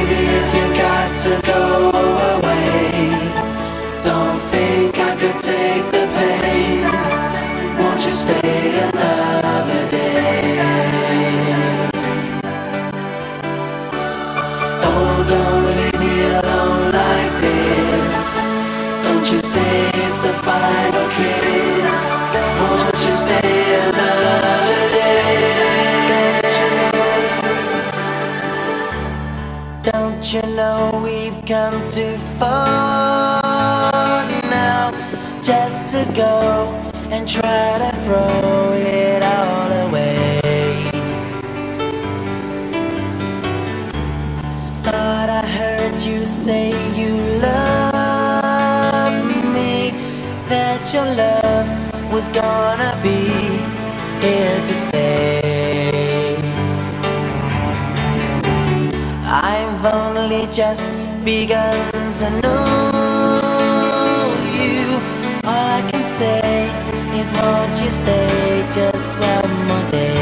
baby, if you got to go away, don't think I could take the pain. Won't you stay another day? Oh, don't leave me alone like this. Don't you say it's the final kiss. Won't you stay another day? Don't you know we've come too far now just to go and try to throw it all away? Thought I heard you say you love me, that your love was gonna be here to stay. I've only just begun to know you. All I can say is won't you stay just one more day?